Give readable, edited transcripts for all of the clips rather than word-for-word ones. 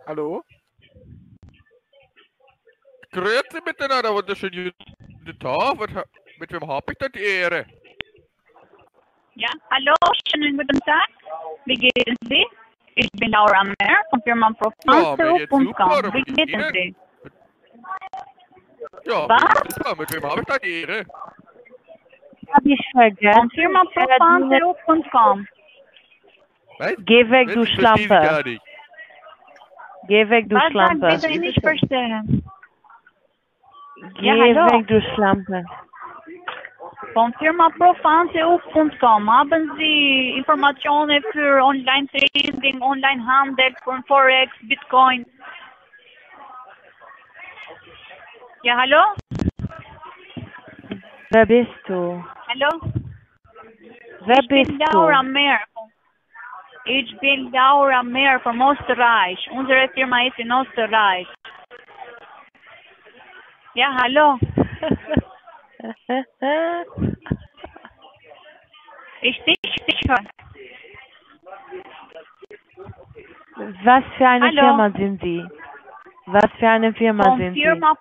Hallo? Grüezi miteinander, wunderschönen guten Tag. Mit wem habe ich denn die Ehre? Ja, hallo, schönen guten Tag. Wie geht es Sie? Ich bin Laura Mehr von Firma Ja, mir geht's super. Profanzero.com. Wie Und geht es Ihnen? Sie? Ja, Was? mir geht's super. Mit wem habe ich da die Ehre? Hab ich Von vergessen. Firma Profanzero.com. Was? Geh weg, Was? du Ich verstehe Sie Schlampe. gar nicht. Geh weg, du Was sagt Schlampe. bitte ich nicht verstehen? Geh Ja, hallo. weg, du Schlampe. Von Firma Profanzero.com. Haben Sie Informationen für Online-Trading, Online-Handel von Forex, Bitcoin? Ja, hallo? Wer bist du? Hallo? Wer Ich bin bist Laura du? Mehr. Ich bin Laura Mehr von Österreich. Unsere Firma ist in Österreich. Ja, hallo. Ich höre. Was für eine Hallo. Firma sind Sie? Was für eine Firma Von sind Sie? Firma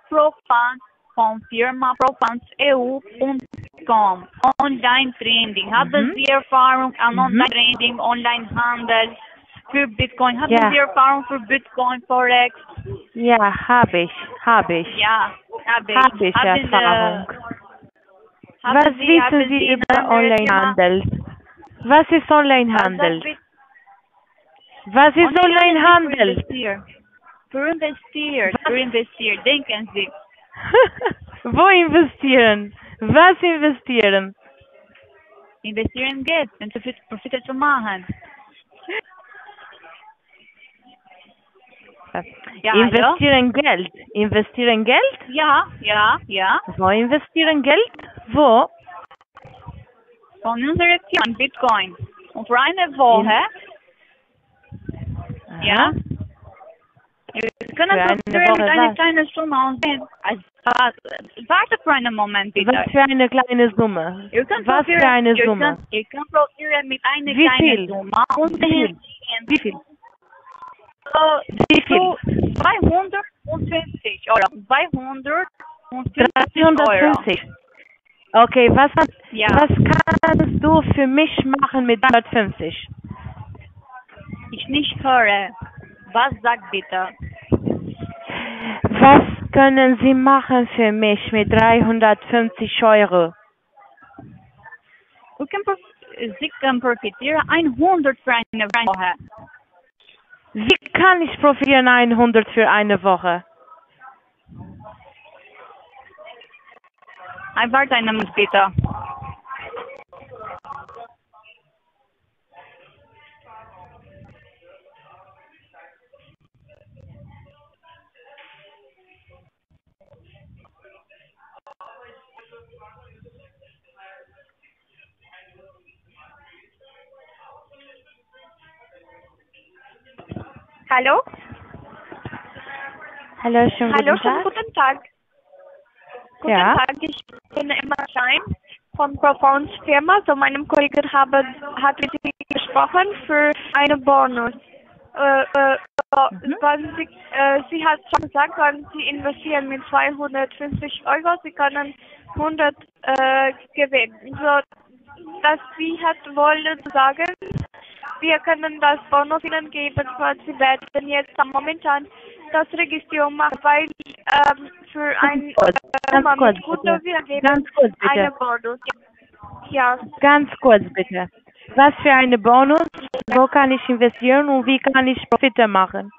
EU.com. Online-Trading. Haben Sie Erfahrung an Online-Trading, Online-Handel für Bitcoin? Haben Ja. Sie Erfahrung für Bitcoin, Forex? Ja, hab ich. Ja, habe ich. Hab ich Erfahrung. Haben Was Sie wissen Sie in über andere Onlinehandel? Was ist Onlinehandel? Firma- Was ist Onlinehandel? Für investieren, denken Sie. Wo investieren? Was investieren? Investieren Geld, um Profite zu machen. Ja, hallo? Investieren Geld. Investieren Geld? Ja. Wo investieren Geld? Wo? Von unserer Firma Bitcoin. Und für eine Woche, ja, wir können Für eine probieren Woche mit einer was? kleinen Summe und warte für einen Moment bitte. Was für eine kleine Summe? Ihr könnt Was für eine ihr Summe? könnt probieren mit einer Wie kleinen viel? Summe und Wie viel? Wie viel? 250 Euro. 250 Euro. 350. Okay, Ja. was kannst du für mich machen mit 350? Ich nicht höre. Was sagt bitte? Was können Sie machen für mich mit 350 Euro? Sie können profitieren 100 für eine Woche. Wie kann ich profitieren 100 für eine Woche? Warte einen Moment bitte. Hallo? Hallo, schönen Hallo, guten schönen Tag. guten Tag. Guten Ja. Tag, ich bin Emma Schein von Profounds Firma. So, meinem Kollegen hat mit mir gesprochen für einen Bonus. Sie hat schon gesagt, wenn Sie investieren mit 250 Euro, Sie können 100 gewinnen. So, dass Sie hat wollen sagen, wir können das Bonus Ihnen geben, weil Sie werden jetzt momentan das Registrierung machen, weil für ein Ganz kurz, mit Kunde bitte. wir geben Ganz kurz, bitte. eine Bonus. Ja. Ganz kurz, bitte. Was für eine Bonus? Wo kann ich investieren und wie kann ich Profite machen?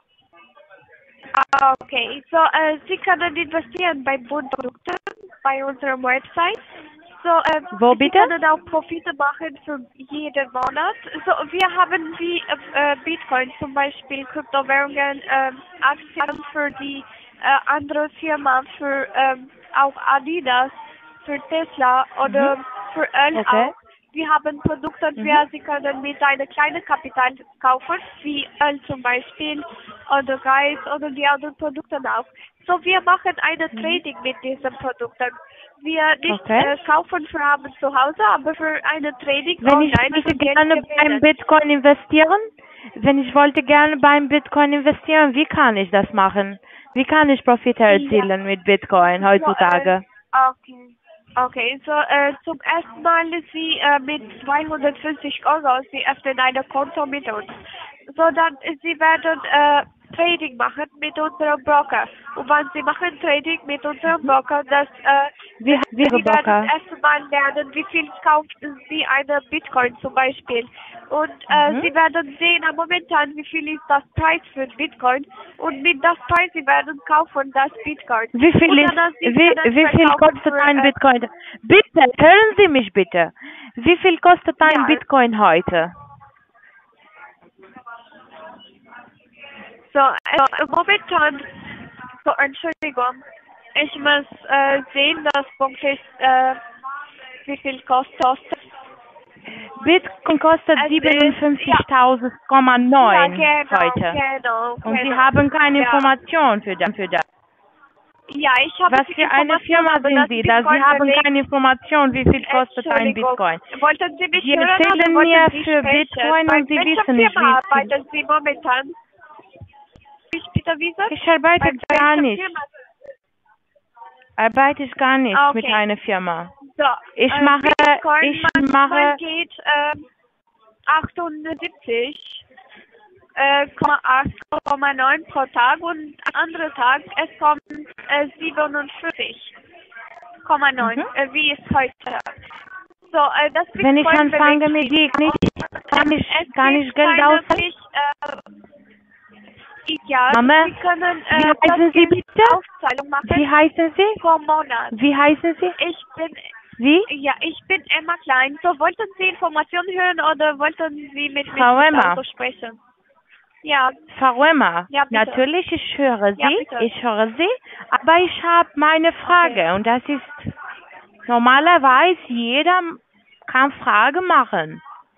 Okay, so Sie können investieren bei Produkten bei unserer Website. So, Wo bitte? Sie können auch Profite machen für jeden Monat. So, wir haben wie Bitcoin zum Beispiel, Kryptowährungen, Aktien für die andere Firma, für auch Adidas, für Tesla oder für Öl Okay. auch. Wir haben Produkte, Sie können mit einem kleinen Kapital kaufen, wie Öl zum Beispiel oder Reis oder die anderen Produkte auch. So, wir machen eine Trading mit diesen Produkten. Wir nicht kaufen für haben zu Hause, aber für eine Trading Wenn ich online möchte für Geld gerne beim gewinnen. Bitcoin investieren, Wenn ich wollte gerne beim Bitcoin investieren, wie kann ich das machen? Wie kann ich Profite erzielen mit Bitcoin heutzutage? Okay. Okay, so zum ersten Mal Sie mit 250 Euro, Sie öffnen ein Konto mit uns. So dann Sie werden Trading machen mit unserem Broker. Und wenn Sie machen Trading mit unserem Broker, Wie Sie Broker? werden erstmal lernen, wie viel kauft Sie eine Bitcoin zum Beispiel. Und Sie werden sehen momentan, wie viel ist das Preis für Bitcoin. Und mit das Preis, Sie werden kaufen das Bitcoin. Wie viel kostet ein Bitcoin? Bitte, hören Sie mich bitte. Wie viel kostet ein Bitcoin heute? So, momentan, Entschuldigung, ich muss sehen, das Punkt ist, wie viel kostet. Bitcoin kostet 57.000,9 heute. Genau. Und Sie haben keine Information für das. Ja, ich habe Was für eine Firma sind Sie da? Sie haben keine Information, wie viel kostet ein Bitcoin. Wollten Sie mich Sie hören erzählen oder mir wollten Sie für sprechen? Bitcoin Bei und Sie welcher wissen nicht, Firma wie viel. arbeiten Sie momentan? Bitte, wie gesagt? Ich arbeite Bei gar welcher nicht. Firma? Arbeite ich gar nicht Okay. mit einer Firma. So, Ich mache manchmal geht 78, 8,9 pro Tag und andere Tag es kommt 47,9, wie es heute. So, das Wenn ich Bitcoin anfange bewegt mit sich dir, kann ich Geld auszahlen? Ja, Mama, Sie können wie heißen Sie bitte? Aufzahlung machen Wie heißen Sie? pro Monat. Wie heißen Sie? Wie? Ich bin Emma Klein. So, wollten Sie Informationen hören oder wollten Sie mit Frau mir Emma. Auto sprechen? Ja. Frau Emma, Ja, bitte. natürlich, ich höre Ja, Sie, bitte. aber ich habe meine Frage und das ist, normalerweise jeder kann Fragen machen.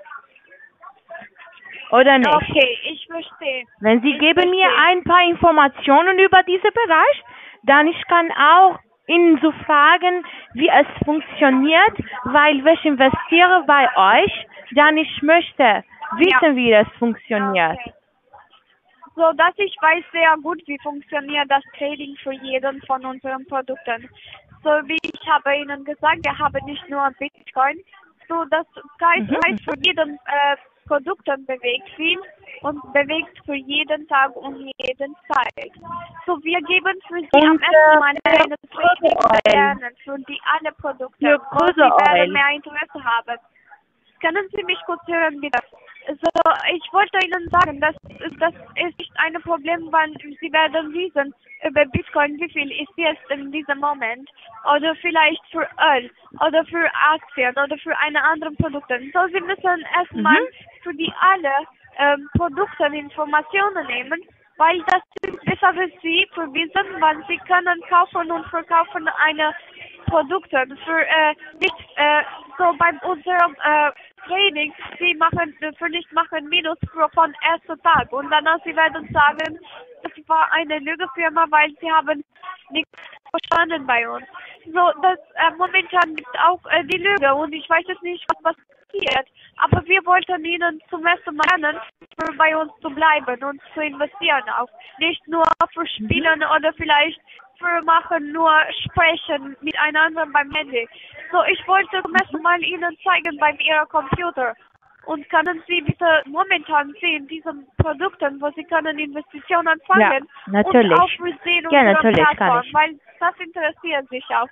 Oder nicht? Okay, ich verstehe. Wenn Sie geben mir ein paar Informationen über diesen Bereich, dann ich kann auch Ihnen so fragen, wie es funktioniert, weil ich investiere bei euch, dann ich möchte wissen, wie es funktioniert. Okay. So, dass ich weiß sehr gut, wie funktioniert das Trading für jeden von unseren Produkten. So wie ich habe Ihnen gesagt, wir haben nicht nur Bitcoin, so das Preis für jeden Produkten bewegt sich und bewegt für jeden Tag und jeden Zeit. So wir geben für Sie am ersten Mal eine Trading lernen für die alle Produkte, wo Sie werden mehr Interesse haben. Können Sie mich kurz hören, bitte? So, ich wollte Ihnen sagen, das ist nicht ein Problem, weil Sie werden wissen über Bitcoin, wie viel ist jetzt in diesem Moment. Oder vielleicht für Öl, oder für Aktien, oder für eine anderen Produkte. So, Sie müssen erstmal für die alle Produkte Informationen nehmen, weil das ist besser für Sie zu wissen, wann Sie können kaufen und verkaufen eine Produkte für nicht so bei unserem Training, Sie machen für nicht machen Minus von ersten Tag und danach Sie werden sagen, das war eine Lügefirma, weil Sie haben nichts verstanden bei uns. So, das momentan gibt auch die Lüge und ich weiß jetzt nicht, was passiert, aber wir wollten Ihnen zum ersten Mal lernen, für bei uns zu bleiben und zu investieren auch. Nicht nur für Spielen oder vielleicht für machen, nur sprechen miteinander beim Handy. So, ich wollte zum ersten Mal Ihnen zeigen bei Ihrem Computer. Und können Sie bitte momentan sehen, diesen Produkten, wo Sie können Investitionen anfangen? Ja, natürlich. Und auch für sehen Ja, unsere natürlich, kann Plattform, ich. weil das interessiert sich auch.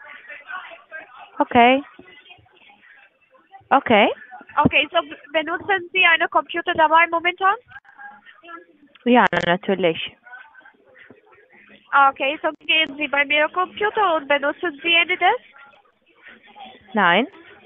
Okay. Okay. Okay, so benutzen Sie einen Computer dabei momentan? Ja, natürlich. Okay, so gehen Sie bei Ihrem Computer und benutzen Sie AnyDesk? Nein.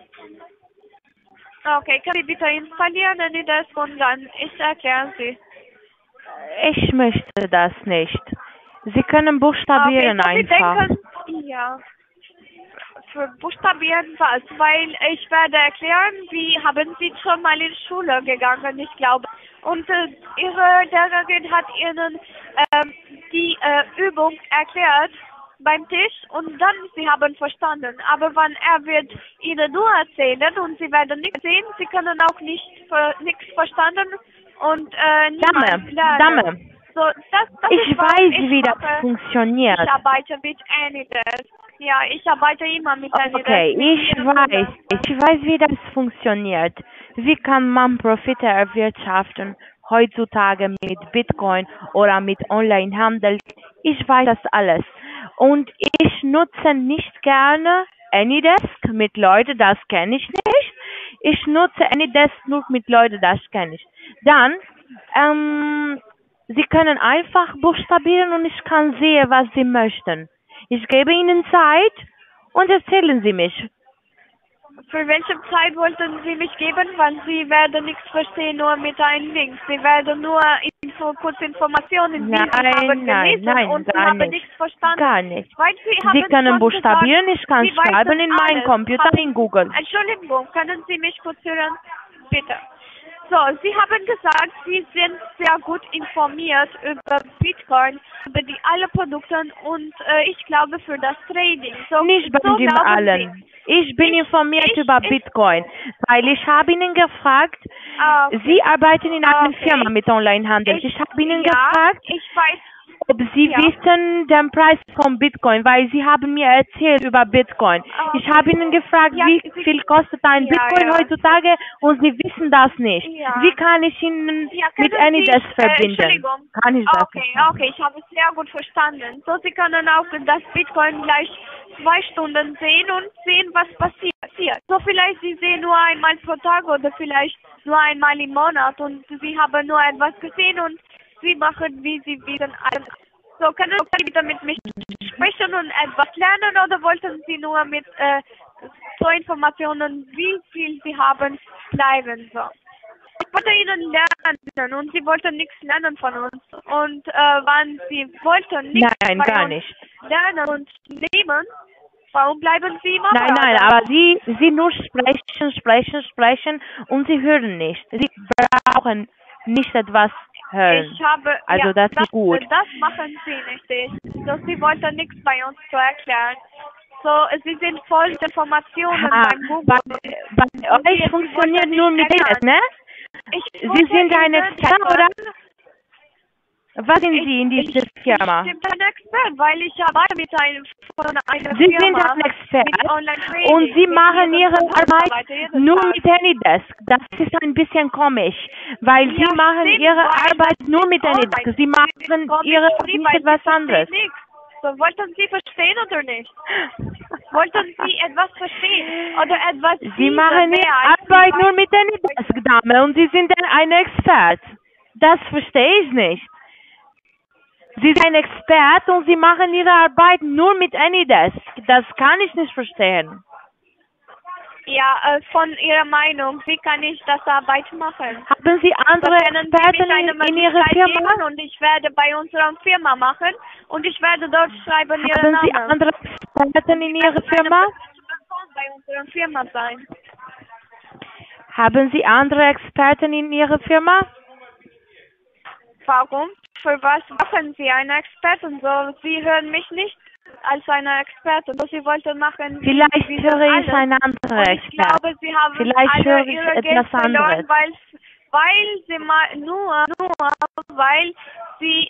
Okay, können Sie bitte installieren AnyDesk und dann ich erkläre Sie. Ich möchte das nicht. Sie können buchstabieren okay, so einfach. Sie denken, ja. Für buchstabieren was, weil ich werde erklären, wie haben Sie schon mal in Schule gegangen, ich glaube. Und Ihre Lehrerin hat Ihnen die Übung erklärt beim Tisch und dann Sie haben verstanden. Aber wenn er wird Ihnen nur erzählen und Sie werden nichts sehen, Sie können auch nichts verstanden und niemand lernt. Dame, So, das ich ist, was weiß, ich wie das mache. funktioniert. Ich arbeite mit AnyDesk. Ja, ich arbeite immer mit AnyDesk. Okay, mit ich jedem Kunde. weiß, wie das funktioniert. Wie kann man Profite erwirtschaften heutzutage mit Bitcoin oder mit Onlinehandel? Ich weiß das alles. Und ich nutze nicht gerne AnyDesk mit Leuten, das kenne ich nicht. Ich nutze AnyDesk nur mit Leuten, das kenne ich. Dann, Sie können einfach buchstabieren und ich kann sehen, was Sie möchten. Ich gebe Ihnen Zeit und erzählen Sie mich. Für welche Zeit wollten Sie mich geben? Weil Sie werden nichts verstehen, nur mit einem Link. Sie werden nur kurze Informationen, wie Sie haben gelesen und Sie haben nichts verstanden. Gar nicht. Weil Sie Sie haben können schon buchstabieren, gesagt, ich kann Sie schreiben wissen in meinem alles. Computer in Google. Entschuldigung, können Sie mich kurz hören? Bitte. So, Sie haben gesagt, Sie sind sehr gut informiert über Bitcoin, über alle Produkte und ich glaube für das Trading. So, Nicht bei so dem glauben allen. Ich bin informiert über Bitcoin, weil ich habe Ihnen gefragt, Okay. Sie arbeiten in einer Okay. Firma mit Onlinehandel. Ich habe Ihnen ja, gefragt, ich weiß. ob Sie Ja. wissen den Preis von Bitcoin, weil Sie haben mir erzählt über Bitcoin. Okay. Ich habe Ihnen gefragt, Ja, wie Sie- viel kostet ein Ja, Bitcoin ja. heutzutage und Sie wissen das nicht. Ja. Wie kann ich Ihnen Ja, mit können AnyDesk Sie, verbinden? Entschuldigung. Kann ich das Okay, nicht machen. okay, ich habe es sehr gut verstanden. So, Sie können auch das Bitcoin gleich 2 Stunden sehen und sehen, was passiert. So, vielleicht Sie sehen nur einmal pro Tag oder vielleicht nur einmal im Monat und Sie haben nur etwas gesehen und Sie machen, wie Sie wissen, alles. So, können Sie bitte mit mich sprechen und etwas lernen oder wollten Sie nur mit so Informationen, wie viel Sie haben, bleiben? So. Ich wollte Ihnen lernen und Sie wollten nichts lernen von uns. Und wann Sie wollten nichts Nein, bei gar uns nicht. lernen und nehmen, warum bleiben Sie immer Nein, bei nein, uns? aber Sie nur sprechen und Sie hören nicht. Sie brauchen nicht etwas hören. Ich habe, Also ja, das ist gut. Das machen Sie nicht. So, Sie wollten nichts bei uns zu erklären. So, Sie sind voll Informationen beim Google. Bei euch funktioniert nur mit erklären. Internet, ne? Sie sind ein Experte, oder? Was sind Sie in dieser Firma? Ich bin ein Experte, weil ich arbeite mit einer Sie Firma sind ein mit Experte Online-Trading. und Sie mit machen jedem Ihre Produkt Arbeit arbeite jeden nur Tag. mit AnyDesk. Das ist ein bisschen komisch, weil Ja, Sie machen stimmt, Ihre weil Arbeit das nur ist mit AnyDesk. online. Sie machen Komisch, Ihre Sie, nicht weil etwas Sie verstehen anderes. nichts. So, wollten Sie verstehen oder nicht? Wollten Sie etwas verstehen oder etwas Sie wissen, machen mehr Ihre als Arbeit Sie nur mit AnyDesk, Dame, und Sie sind ein Experte. Das verstehe ich nicht. Sie sind ein Experte und Sie machen Ihre Arbeit nur mit AnyDesk. Das kann ich nicht verstehen. Ja, von Ihrer Meinung, wie kann ich das Arbeit machen? Haben Sie andere Können Sie Experten mich eine in Ihrer Möglichkeit geben Firma? und ich werde bei unserer Firma machen und ich werde dort schreiben Ihren Haben Sie Namen. andere Experten in Ihrer Firma? Person bei unserer Firma sein. Haben Sie andere Experten in Ihrer Firma? Warum? Für was machen Sie eine Expertin? So, Sie hören mich nicht als eine Expertin. So, Sie wollten machen. Vielleicht wie höre ich alles. eine andere Und ich glaube, Expertin. Sie haben Vielleicht alle höre ich Ihre etwas Geld verloren, anderes. weil Sie mal nur weil Sie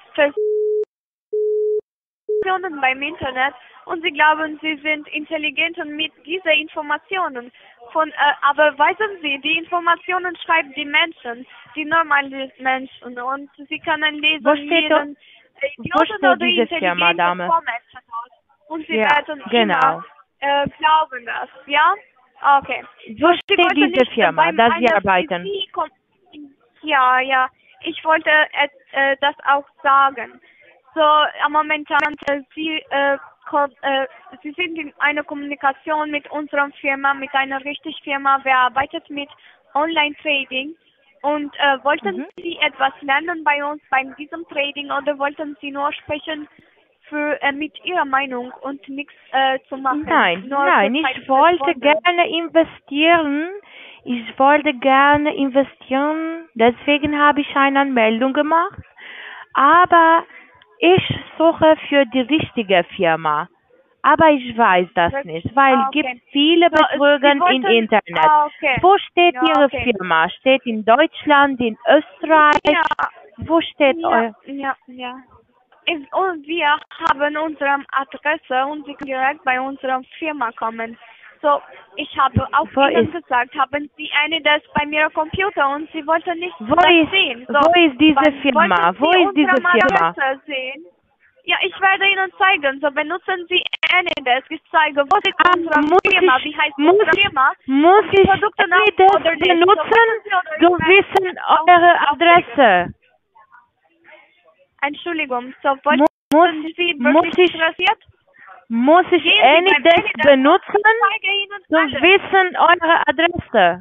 Informationen beim Internet und Sie glauben, Sie sind intelligent und mit diesen Informationen. Aber wissen Sie, die Informationen schreiben die Menschen, die normalen Menschen und Sie können lesen, Wo steht jeden Idioten oder diese Firma, intelligenten Dame? Vormenschen aus. Und Sie Ja, werden genau. immer glauben das, ja? Okay. Wo Sie steht wollten diese nicht Firma, beim dass Sie einer arbeiten? Ja. Ich wollte das auch sagen. So, momentan, Sie sind in einer Kommunikation mit unserer Firma, mit einer richtigen Firma. Wer arbeitet mit Online-Trading? Und wollten Sie etwas lernen bei uns, bei diesem Trading, oder wollten Sie nur sprechen mit Ihrer Meinung und nichts zu machen? Nein, ich wollte gerne investieren. Deswegen habe ich eine Anmeldung gemacht. Aber ich suche für die richtige Firma. Aber ich weiß das nicht, weil es gibt Okay. viele So, Sie Betrüger im wollten, Internet. okay. Wo steht Ja, Ihre okay. Firma? Steht in Deutschland, in Österreich? Ja, Wo steht euer? ja. Und wir haben unsere Adresse und Sie können direkt bei unserer Firma kommen. So, ich habe auch Wo Ihnen ist- gesagt, haben Sie eine Desk bei mir Computer und Sie wollten nicht Wo das ist, sehen. So, wo ist diese wollten Firma? Sie Wo ist diese unsere Firma? Adresse sehen? Ja, ich werde Ihnen zeigen. So, benutzen Sie AnyDesk. Ich zeige, wo ist unsere Firma? Wie heißt unsere Firma? Muss die ich Produkte nach AnyDesk oder nicht? So, benutzen? wollten Sie oder Du nicht? wissen eure Adresse. Entschuldigung, so wollten Muss, Sie muss wirklich ich, interessiert? muss ich Gehen Sie beim AnyDesk AnyDesk benutzen? Ich zeige Ihnen Du alles. wissen eure Adresse.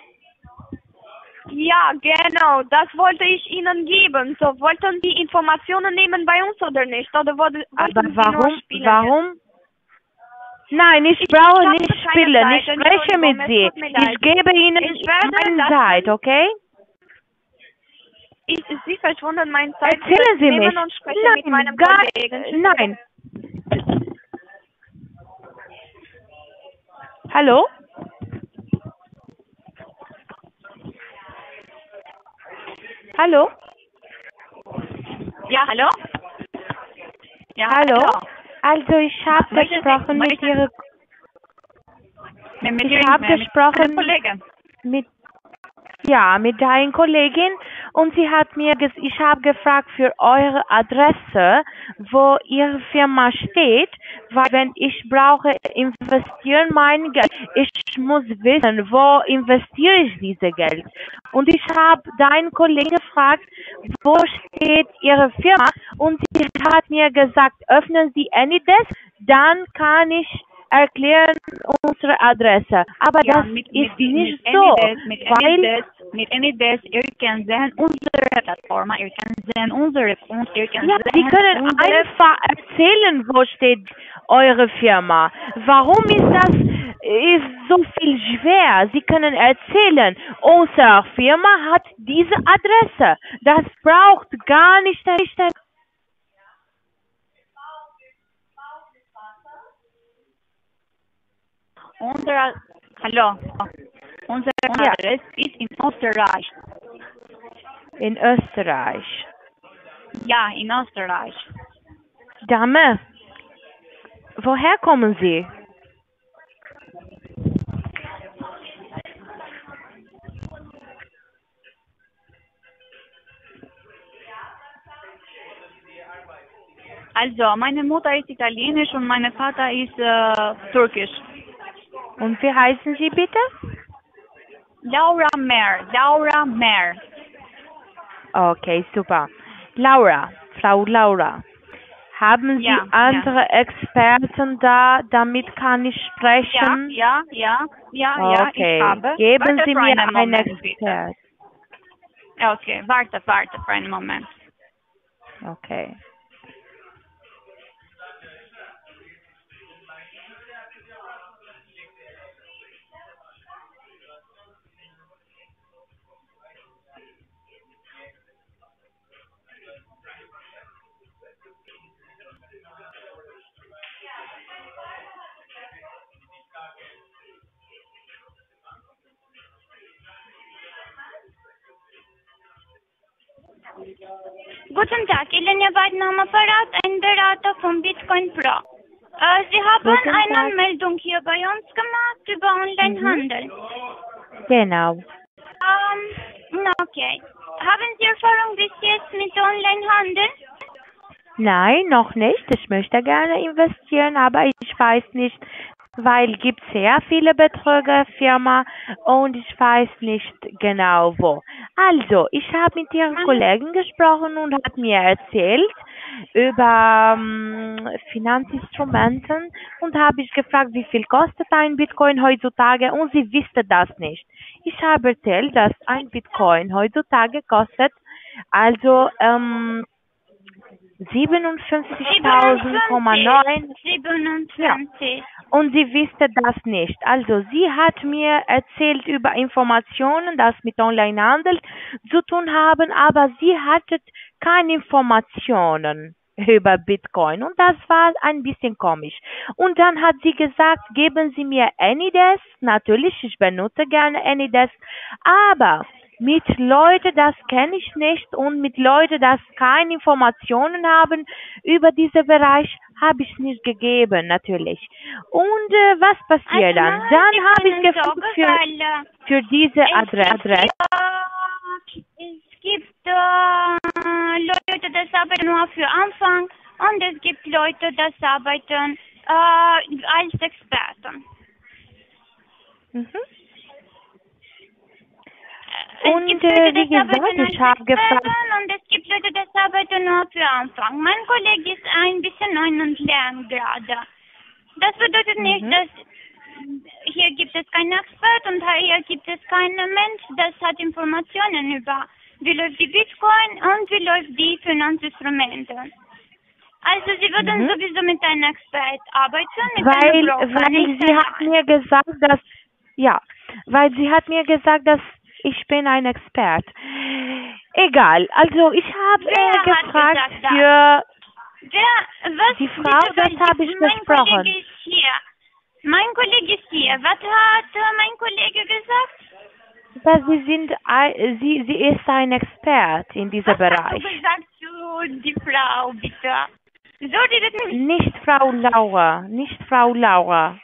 Ja, genau, das wollte ich Ihnen geben. So, wollten Sie Informationen nehmen bei uns oder nicht? Oder wollten Aber Sie nur warum? spielen? Warum? Nein, ich Ich brauche habe nicht keine spielen. Zeit, Ich spreche Entschuldigung, mit es Sie. tut mir leid. Ich gebe Ihnen Ich werde meine das Zeit, dann- okay? Sie verschwunden meine Zeit. Erzählen Sie nehmen mich. und sprechen mit meinem Kollegen. Nein. Hallo? Hallo? Ja, hallo? Ja, Hallo? Also ich habe Möchten Sie- gesprochen mit möchten- Ihrer Mit Ich habe gesprochen Kollegen. mit mit deiner Kollegin und sie hat mir ich habe gefragt für eure Adresse, wo ihre Firma steht, weil wenn ich brauche investieren mein Geld, ich muss wissen, wo investiere ich dieses Geld. Und ich habe deinen Kollegen gefragt, wo steht ihre Firma und sie hat mir gesagt, öffnen Sie AnyDesk, dann kann ich erklären unsere Adresse. Aber das ist nicht so, weil mit AnyDesk, ihr könnt sehen unsere Plattform, ihr könnt sehen unsere Kunden, ihr könnt ja, Sie sehen können unsere einfach erzählen, wo steht eure Firma. Warum ist so viel schwer? Sie können erzählen, unsere Firma hat diese Adresse. Das braucht gar nicht. Hallo, unsere Ja. Adresse ist in Österreich. In Österreich. Ja, in Österreich. Dame, woher kommen Sie? Also, meine Mutter ist italienisch und mein Vater ist türkisch. Und wie heißen Sie bitte? Laura Mehr. Okay, super. Frau Laura, haben Sie Ja, andere Experten da, damit kann ich sprechen? Ja, Okay, ich habe. geben Warte Sie für mir einen einen Moment, Expert. bitte. Okay, warte für einen Moment. Okay. Guten Tag, Elena Weiden am Apparat, ein Berater von Bitcoin Pro. Sie haben Guten eine Tag. Anmeldung hier bei uns gemacht über Onlinehandel. Genau. Okay. Haben Sie Erfahrung bis jetzt mit Onlinehandel? Nein, noch nicht. Ich möchte gerne investieren, aber ich weiß nicht, weil es gibt sehr viele Betrügerfirmen und ich weiß nicht genau wo. Also, ich habe mit Ihren Kollegen gesprochen und hat mir erzählt über Finanzinstrumenten und habe ich gefragt, wie viel kostet ein Bitcoin heutzutage und sie wusste das nicht. Ich habe erzählt, dass ein Bitcoin heutzutage kostet also 57.000,9. 57. Und sie wusste das nicht. Also sie hat mir erzählt über Informationen, das mit Onlinehandel zu tun haben, aber sie hatte keine Informationen. über Bitcoin und das war ein bisschen komisch. Und dann hat sie gesagt, geben Sie mir AnyDesk. Natürlich, ich benutze gerne AnyDesk, aber mit Leuten, das kenne ich nicht und mit Leuten, das keine Informationen haben über diesen Bereich, habe ich nicht gegeben, natürlich. Und was passiert dann? Also, Dann Sie habe ich können gefragt sagen, für, weil, für diese Adresse. es gibt Leute, das arbeiten nur für Anfang und es gibt Leute, das arbeiten als Experten. Mhm. Es Und gibt Leute, wie das arbeiten gesagt, als ich habe gefragt, Experten und es gibt Leute, das arbeiten nur für Anfang. Mein Kollege ist ein bisschen neu und lernt gerade. Das bedeutet nicht, dass hier gibt es keinen Expert und hier gibt es keinen Mensch, das hat Informationen über, wie läuft die Bitcoin und wie läuft die Finanzinstrumente. Also Sie würden sowieso mit einem Expert arbeiten, mit einem Broker, weil nicht sie hat allein. mir gesagt, dass, ja, weil sie hat mir gesagt, dass ich bin ein Expert. Egal, also ich habe Wer hat gefragt gesagt das? für Was, die Frau, bitte, das habe ich mein besprochen. Kollege ist hier. Mein Kollege ist hier. Was hat mein Kollege gesagt? Dass sie sind, sie ist ein Expert in diesem Was hast du Bereich. gesagt zu die Frau, bitte? So redet nicht. Nicht Frau Laura, nicht Frau Laura.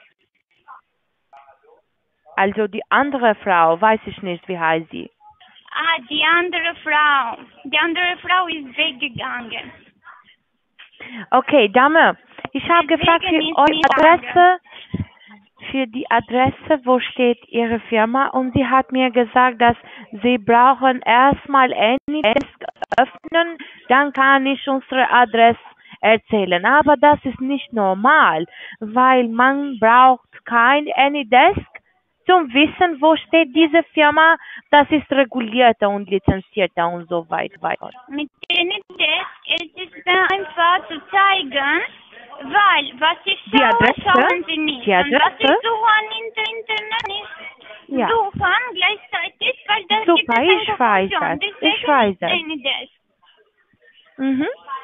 Also die andere Frau, weiß ich nicht, wie heißt sie. Ah, die andere Frau. Die andere Frau ist weggegangen. Okay, Dame, ich habe gefragt für Deswegen ist eure nicht Adresse, für die Adresse, wo steht Ihre Firma und sie hat mir gesagt, dass Sie brauchen erstmal AnyDesk öffnen, dann kann ich unsere Adresse erzählen. Aber das ist nicht normal, weil man braucht kein AnyDesk zum Wissen, wo steht diese Firma, das ist regulierter und lizenzierter und so weiter. Mit AnyDesk ist es einfach zu zeigen, weil was ich Die schaue, Adresse? schauen Sie nicht. Die Und was Adresse? ich suche im Internet ist Ja. suchen gleichzeitig, weil da gibt es Super, eine ich weiß Funktion. das. Deswegen Ich weiß ist das. AnyDesk. Mhm.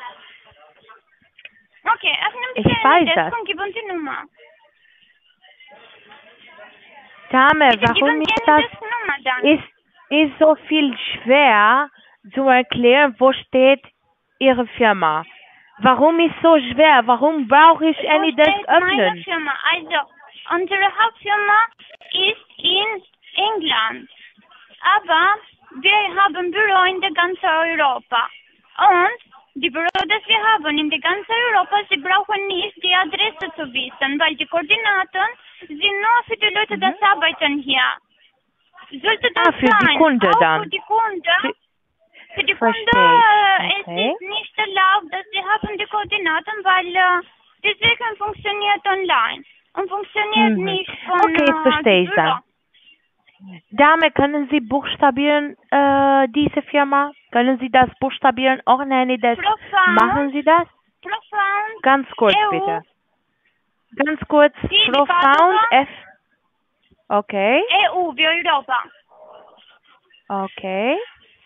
Okay, öffnen Ich Sie weiß AnyDesk das. und geben die Nummer. Dame, Bitte warum geben ist Sie das, AnyDesk-Nummer dann. ist so viel schwer zu erklären, wo steht Ihre Firma? Warum ist so schwer? Warum brauche ich Wo AnyDesk steht meine öffnen? Firma? Also, unsere Hauptfirma ist in England. Aber wir haben Büro in der ganzen Europa. Und die Büro, das wir haben in der ganzen Europa, sie brauchen nicht die Adresse zu wissen, weil die Koordinaten sind nur für die Leute, die arbeiten hier. Sollte das für die sein? Kunden Auch dann. für die Kunden. Für die Verstehe Kunden ich. es Okay. ist nicht erlaubt, dass sie haben die Koordinaten, weil deswegen funktioniert online und funktioniert nicht von Okay, jetzt verstehe ich Büro. dann. Dame, können Sie buchstabieren diese Firma? Können Sie das buchstabieren ohne AnyDesk? Profound. Machen Sie das? Profound. Ganz kurz EU. bitte. Ganz kurz. Wie Profound Padova? F. Okay. EU wie Europa. Okay.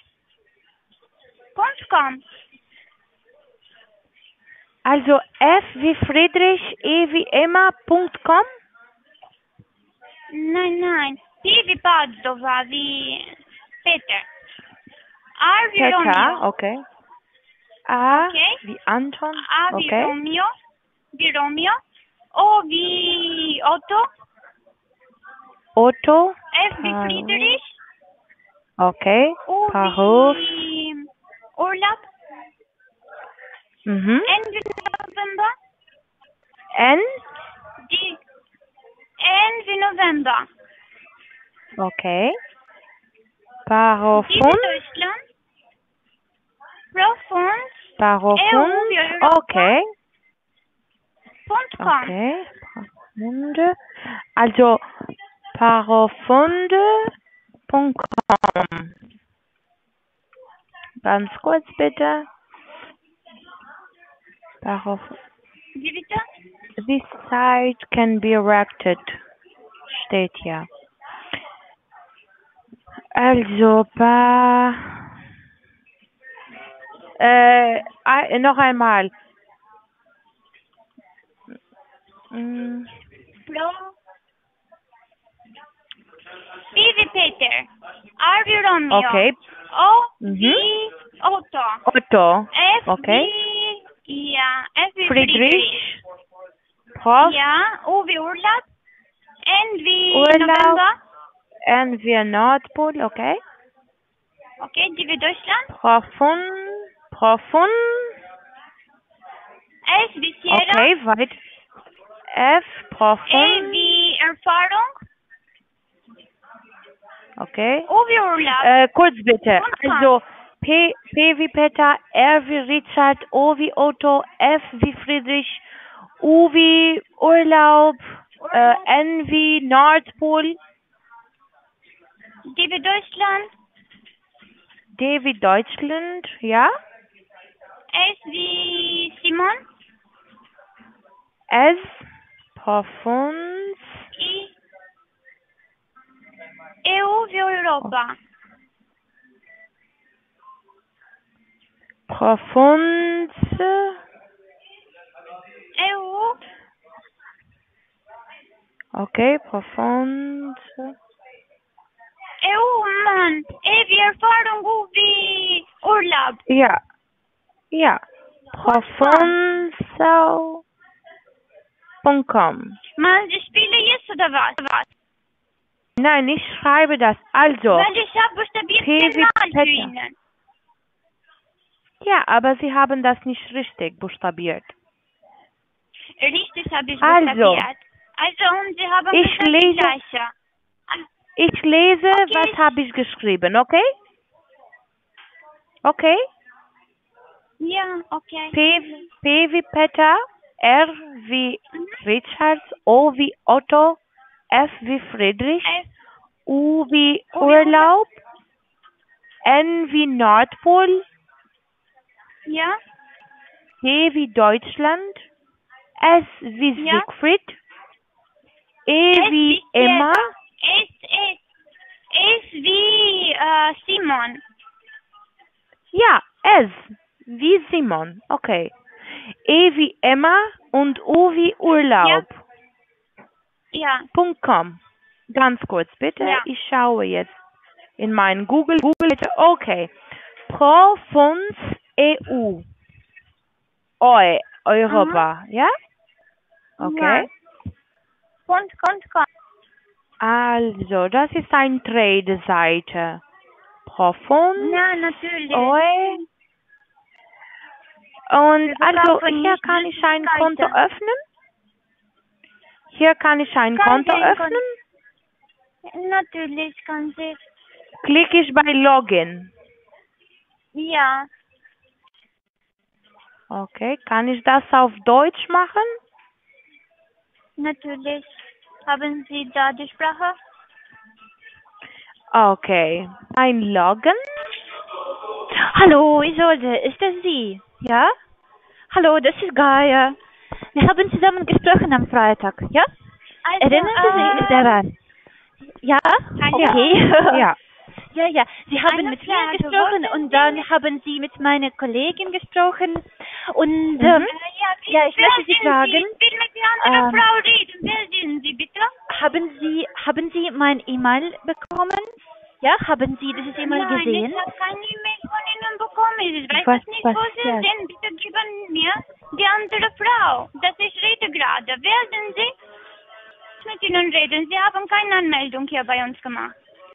.com. Also F wie Friedrich, E wie Emma.com? Nein. P wie Padova, wie Peter. R wie Peter, Romeo. okay. A Okay. wie Anton, A wie okay. Romeo. Wie Romeo. O wie Otto. Otto, F wie Friedrich. okay. U Parov, wie Urlaub. mhm. N wie November. N, N wie November. okay. D wie Parofund, Deutschland. Profund. Parofund, EU wie Europa. okay. .com. Okay. Parafunde. Also parafunde.com. Ganz kurz bitte. Wie bitte? This site can be erected. Steht hier. Also noch einmal. Mm, Pro. P wie Peter. R wie Romeo. okay. O Mhm. wie Otto. Otto. F Okay. wie, ja, F wie Friedrich. Prof. Ja, U wie Urlaub. N wie Urlaub. November. N wie Nordpol. Okay. Okay, D wie Deutschland. Profund. S wie Sierra. Okay, weit. F. E Profund. wie Erfahrung. Okay. U wie Urlaub. Kurz bitte. Und Also P wie Peter, R wie Richard, O wie Otto, F wie Friedrich, U wie Urlaub, N wie Nordpol, D wie Deutschland. D wie Deutschland, ja? S wie Simon. S, Profund, I. EU wie Europa. Profund, EU. okay, Profund, EU, Mann. E wie Erfahrung, U wie Urlaub. ja, Profundsau.com. Mann, Sie spielen jetzt oder was? Nein, ich schreibe das. Also, Weil ich habe buchstabiert P wie zehnmal für Peter. Ihnen. Ja, aber Sie haben das nicht richtig buchstabiert. Richtig habe ich Also, buchstabiert. Also, und Sie haben ich gesagt, die lese- gleiche. Ich lese, Okay. was habe ich geschrieben, okay? Okay? Ja, okay. P wie Peter, R wie Richard, O wie Otto, F wie Friedrich, F. U wie U wie Urlaub, N wie Nordpol, Ja, D wie Deutschland, S wie Ja. Siegfried, E S wie Emma, S wie Simon. ja, S wie Simon, okay. E wie Emma und U wie Urlaub. Ja, .com. Ganz kurz, bitte. Ja. Ich schaue jetzt in meinen Google. Okay. Profunds EU. Europa. Ja? Okay. Kommt. Also, das ist eine Trade-Seite. Profund. Ja, natürlich. Und also, verkaufen hier nicht kann ich ein Süßigkeiten. Konto öffnen. Hier kann ich ein Kann Konto sie ein öffnen. Natürlich kann sie. Klicke ich bei Login. Ja, Okay, kann ich das auf Deutsch machen? natürlich. Haben Sie da die Sprache? Okay, einloggen. Hallo, Isolde, ist das Sie? Ja? Hallo, das ist Gaia. Wir haben zusammen gesprochen am Freitag, ja? Also, Erinnern Sie sich daran? Ja? Hallo? Okay. Ja. Ja. Sie haben Eine mit Frage, mir gesprochen wollten und dann haben Sie mit meiner Kollegin gesprochen und ja, ich möchte Sie fragen, Ich will mit der anderen ähm, Frau reden. Wer sind Sie, bitte? haben Sie mein E-Mail bekommen? Ja, haben Sie dieses E-Mail Nein, gesehen? ich habe keine E-Mail von Ihnen bekommen. Ich weiß Was nicht, wo Sie passiert? sind. Bitte geben mir die andere Frau. Das ich rede gerade. Wer sind Sie? Ich muss mit Ihnen reden. Sie haben keine Anmeldung hier bei uns gemacht.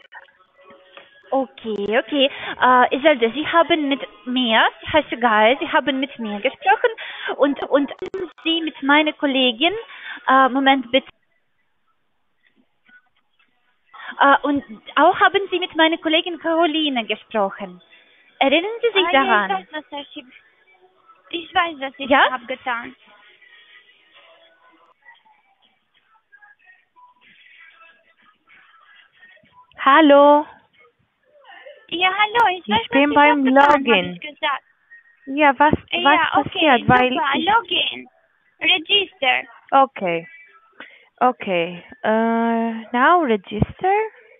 Okay. Isolde, Sie haben mit mir, heißt egal, Sie haben mit mir gesprochen und Sie mit meiner Kollegin, Moment bitte. Und auch haben Sie mit meiner Kollegin Caroline gesprochen. Erinnern Sie sich daran? Ich weiß, was ich Ja? habe getan. Hallo. Ja, hallo, ich weiß, Ich bin was beim ich habe getan, Login. habe ich gesagt. Ja, was Ja, okay, passiert? Weil super. Login. Register. Okay. Now register.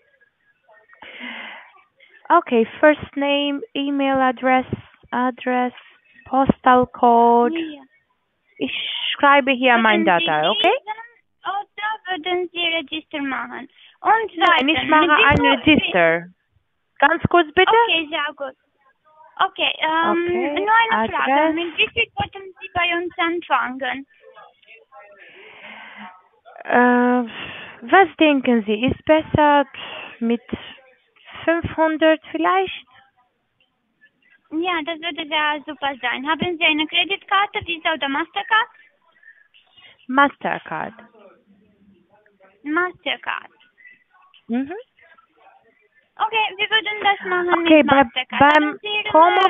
Okay, first name, email address, postal code. Ja. Ich schreibe hier mein Würden Sie Datei, okay? lesen oder würden Sie Register machen? Und Nein, ich mache ein Register. Ganz kurz bitte. Okay, sehr gut. Okay, Okay, nur eine Frage. Adresse. Mit wie viel wollten Sie bei uns anfangen? Was denken Sie? Ist besser mit 500 vielleicht? Ja, das würde sehr super sein. Haben Sie eine Kreditkarte, Visa oder Mastercard? Mastercard. Mastercard. Mhm. Okay, wir würden das machen Okay, mit Mastercard. beim Haben Sie Ihre-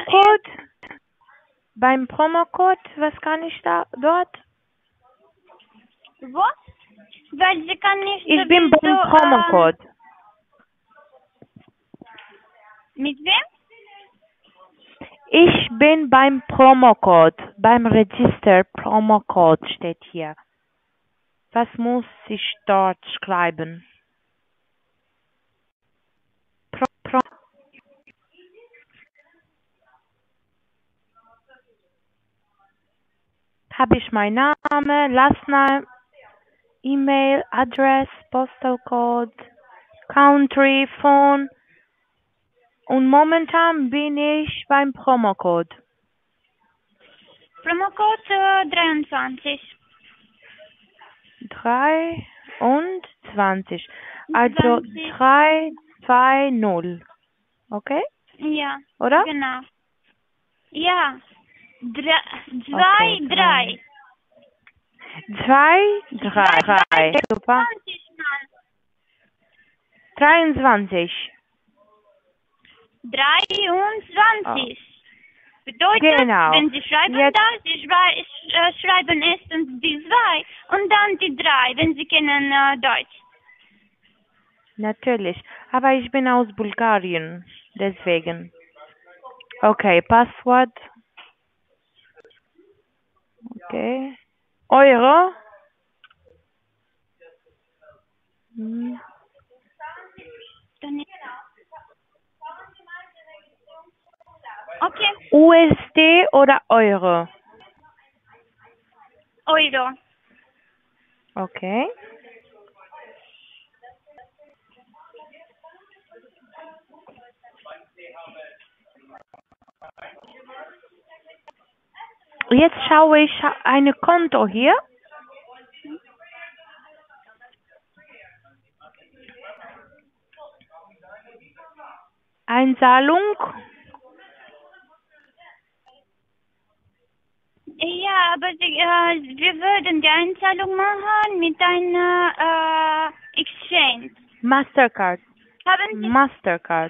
Promocode, was kann ich da dort? Wo? Weil Sie kann nicht Ich bin beim sowieso, Promocode. mit wem? Ich bin beim Promocode, beim Register Promocode steht hier. Was muss ich dort schreiben? Pro. Habe ich meinen Namen, Lastname, E-Mail, Adress, Postal Code, Country, Phone und momentan bin ich beim Promocode. Promocode 23. 23. Also 20. 320. Okay? Ja, Oder? genau. Ja. 2, Okay, 3. 2, 3. Super. 20 Mal. 23. 23. Bedeutet, Genau. wenn Sie schreiben Jetzt- das, Sie schreiben erstens die 2 und dann die 3, wenn Sie kennen Deutsch. Natürlich. Aber ich bin aus Bulgarien. Deswegen. Okay, Passwort. Okay. Euro. Hm. Dann- Okay, USD oder Euro? Euro. Okay. Jetzt schaue ich ein Konto hier. Einzahlung. Ja, aber wir würden die Einzahlung machen mit einer Exchange. Mastercard. Haben Sie? Mastercard.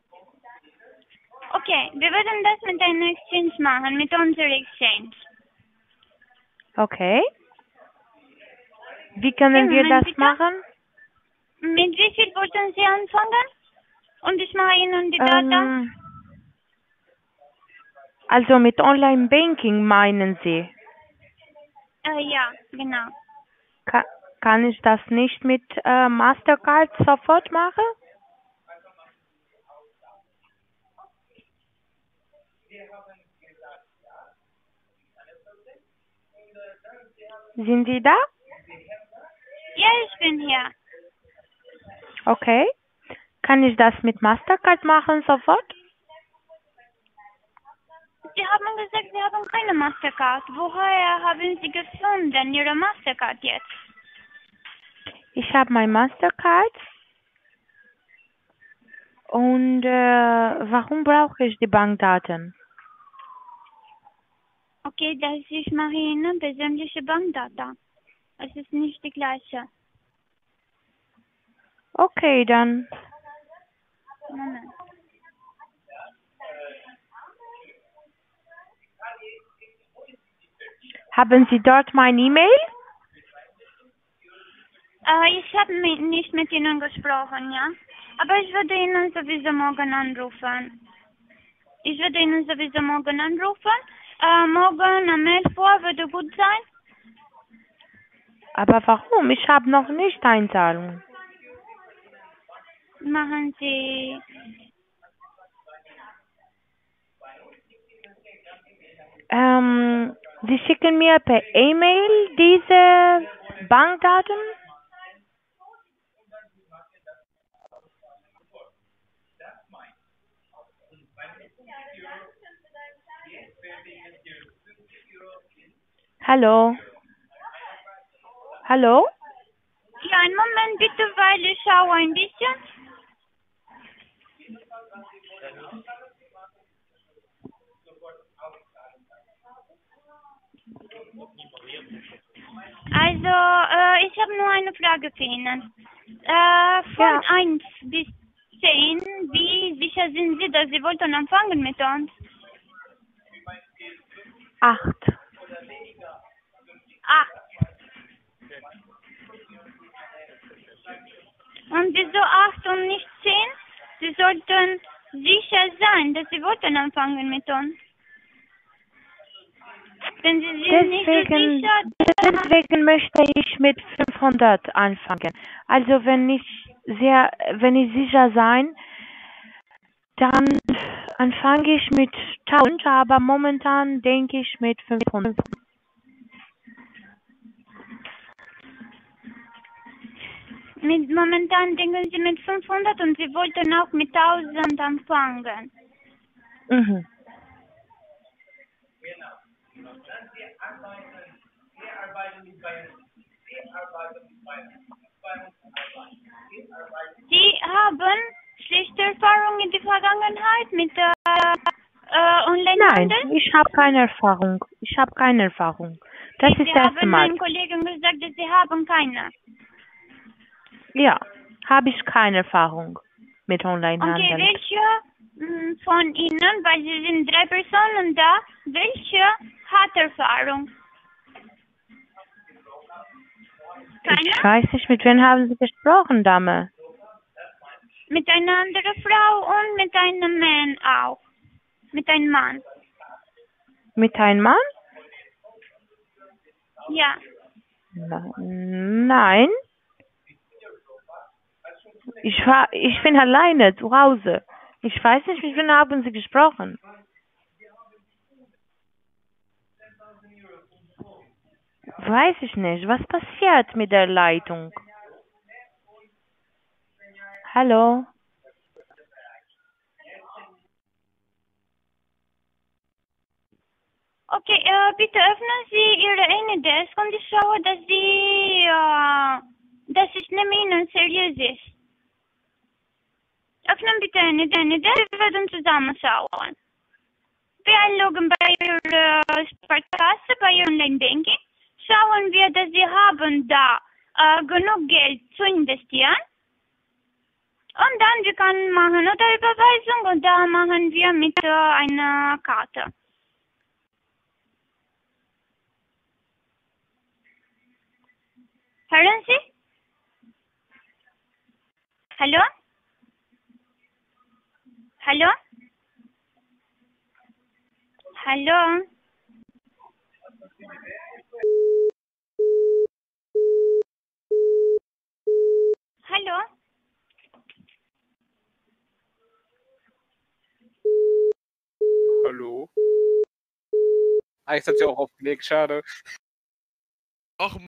Okay, wir würden das mit einer Exchange machen, mit unserer Exchange. Okay. Wie können wir Moment, das bitte. machen? Mit wie viel wollten Sie anfangen? Und ich mache Ihnen die Daten. Also mit Online-Banking meinen Sie? Ja, genau. Kann ich das nicht mit Mastercard sofort machen? Sind Sie da? Ja, ich bin hier. Okay. Kann ich das mit Mastercard machen sofort? Sie haben gesagt, Sie haben keine Mastercard. Woher haben Sie gefunden Ihre Mastercard jetzt? Ich habe mein Mastercard. Und warum brauche ich die Bankdaten? Okay, ich mache Ihnen persönliche Bankdaten. Es ist nicht die gleiche. Okay, dann. Moment. Haben Sie dort mein E-Mail? Ich habe nicht mit Ihnen gesprochen, ja? Aber ich würde Ihnen sowieso morgen anrufen. Morgen um 11 Uhr würde gut sein. Aber warum? Ich habe noch nicht Einzahlung. Machen Sie... Sie schicken mir per E-Mail diese Bankdaten? Hallo? Hallo? Ja, einen Moment bitte, weil ich schaue ein bisschen. Also, ich habe nur eine Frage für Ihnen. Von 1 bis 10, wie sicher sind Sie, dass Sie wollten anfangen mit uns? 8. 8. Und wieso 8 und nicht 10? Sie sollten sicher sein, dass Sie wollten anfangen mit uns. Wenn Sie sind nicht so sicher, Deswegen möchte ich mit 500 anfangen. Also wenn ich sicher sein, dann anfange ich mit 1000, aber momentan denke ich mit 500. momentan denken Sie mit 500 und Sie wollten auch mit 1000 anfangen. Mhm. Sie haben schlechte Erfahrungen in der Vergangenheit mit Onlinehandel? Nein, ich habe keine Erfahrung. Das ist Sie das haben erste Mal. meinen Kollegen gesagt, dass Sie haben keine. Ja, habe ich keine Erfahrung mit Okay, Onlinehandel. welche von Ihnen, weil Sie sind 3 Personen da, welche hat Erfahrung? Ich Keine? weiß nicht, mit wem haben Sie gesprochen, Dame? Mit einer anderen Frau und mit einem Mann auch. Mit einem Mann. Mit einem Mann? Ja. Nein. Ich bin alleine zu Hause. Ich weiß nicht, mit wem haben Sie gesprochen. Weiß ich nicht. Was passiert mit der Leitung? Hallo? Okay, bitte öffnen Sie Ihre Anydesk und ich schaue, dass ich nehme Ihnen seriös ist. Öffnen bitte Anydesk, wir werden zusammen schauen. Wir einloggen bei Ihrer Sparkasse, bei Ihrem Online-Banking. Schauen wir, dass Sie haben da genug Geld zu investieren. Und dann wir können machen oder Überweisung und da machen wir mit einer Karte. Hören Sie? Hallo? Hallo? Hallo? Hallo? Hallo? Ah, jetzt hat sie auch aufgelegt, schade. Ach